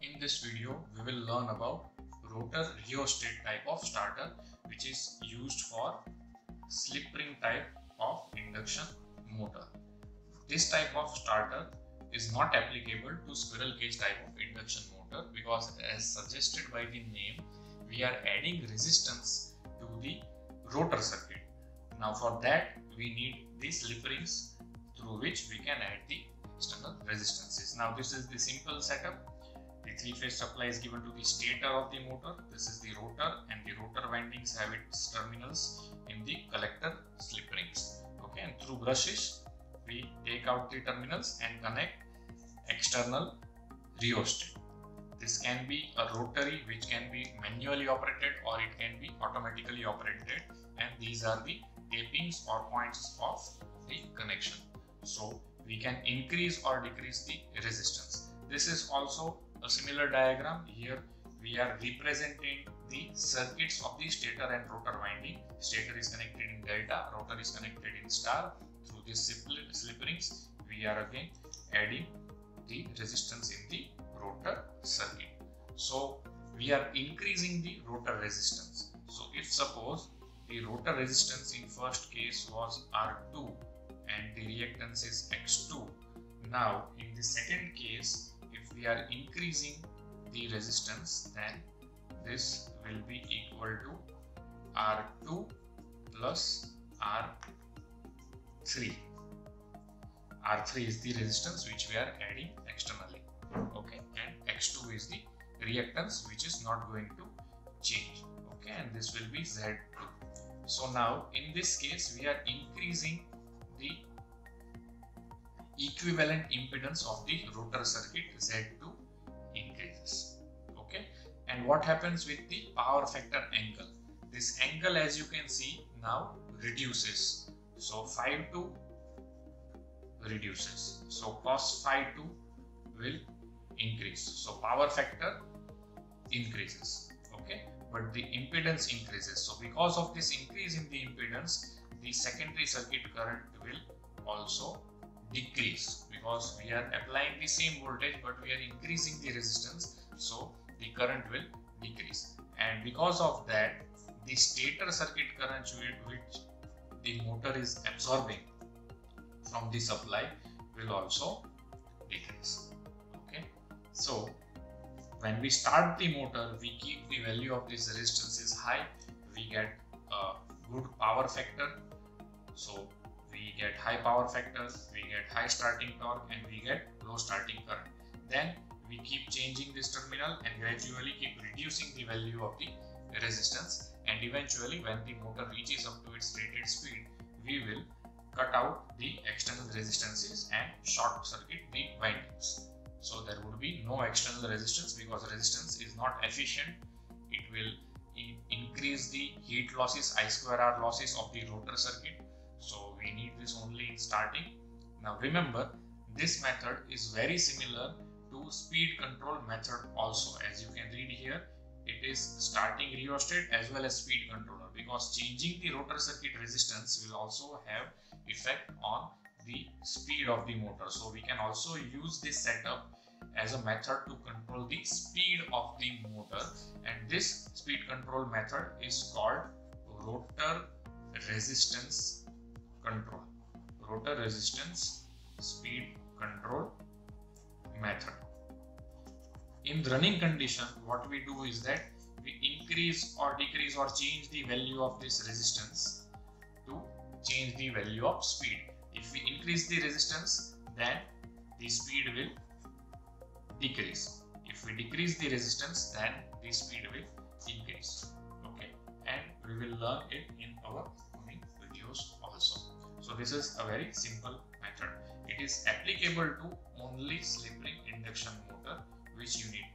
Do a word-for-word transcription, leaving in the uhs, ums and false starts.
In this video, we will learn about rotor rheostat type of starter, which is used for slip ring type of induction motor. This type of starter is not applicable to squirrel cage type of induction motor because, as suggested by the name, we are adding resistance to the rotor circuit. Now for that we need the slip rings through which we can add the external resistances. Now this is the simple setup. The three-phase supply is given to the stator of the motor. This is the rotor, and the rotor windings have its terminals in the collector slip rings. Okay, and through brushes we take out the terminals and connect external rheostat. This can be a rotary, which can be manually operated, or it can be automatically operated, and these are the tapings or points of the connection. So we can increase or decrease the resistance. This is also a similar diagram. Here we are representing the circuits of the stator and rotor winding. Stator is connected in delta, rotor is connected in star. Through these slip rings we are again adding the resistance in the rotor circuit. So we are increasing the rotor resistance. So if suppose the rotor resistance in first case was R two and the reactance is X two, now in the second case, if we are increasing the resistance, then this will be equal to R two plus R three. R three is the resistance which we are adding externally, okay, and X two is the reactance which is not going to change, okay, and this will be Z two. So now in this case we are increasing the equivalent impedance of the rotor circuit. Z two increases, okay. And what happens with the power factor angle? This angle, as you can see, now reduces. So phi two reduces, so cos phi two will increase, so power factor increases, okay, but the impedance increases. So because of this increase in the impedance, the secondary circuit current will also decrease, because we are applying the same voltage but we are increasing the resistance, so the current will decrease. And because of that, the stator circuit current which the motor is absorbing from the supply will also decrease, okay. So when we start the motor, we keep the value of this resistance is high, we get a good power factor, so we get high power factor, we get high starting torque, and we get low starting current. Then we keep changing this terminal and gradually keep reducing the value of the resistance, and eventually when the motor reaches up to its rated speed, we will cut out the external resistances and short circuit the windings. So there would be no external resistance, because resistance is not efficient. It will in increase the heat losses, I square R losses of the rotor circuit. So we need this only in starting. Now remember, this method is very similar to speed control method also. As you can read here, it is starting rheostat as well as speed controller, because changing the rotor circuit resistance will also have effect on the speed of the motor. So we can also use this setup as a method to control the speed of the motor, and this speed control method is called rotor resistance control. Rotor resistance speed control method. In running condition, what we do is that we increase or decrease or change the value of this resistance to change the value of speed. If we increase the resistance, then the speed will decrease. If we decrease the resistance, then the speed will increase, okay, and we will learn it in our coming videos also. So this is a very simple method. It is applicable to only slip ring induction motor, which you need